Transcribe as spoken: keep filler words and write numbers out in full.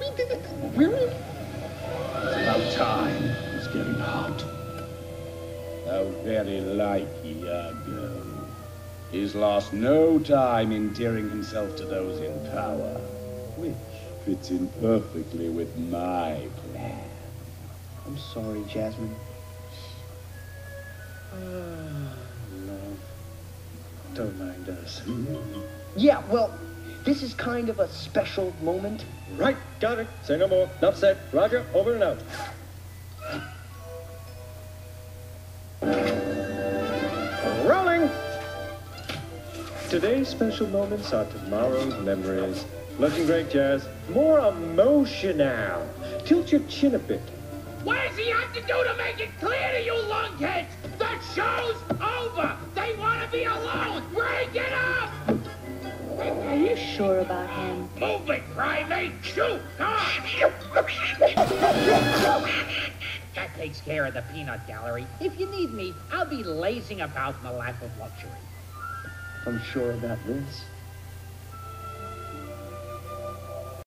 about time. It's getting hot. How very like Iago. He's lost no time in endearing himself to those in power, which fits in perfectly with my plan. I'm sorry, Jasmine. Ah, love. Don't mind us. Yeah, well, this is kind of a special moment. Right, got it. Say no more. Enough said. Rajah, over and out. Rolling! Today's special moments are tomorrow's memories. Looking great, Jazz. More emotional. Tilt your chin a bit. What does he have to do to make it clear to you lunkheads? The show's over! They want to be alone! Break it up! Are you sure about him? Move it, primate! Shoot! Come on! That takes care of the peanut gallery. If you need me, I'll be lazing about in the lap of luxury. I'm sure about this.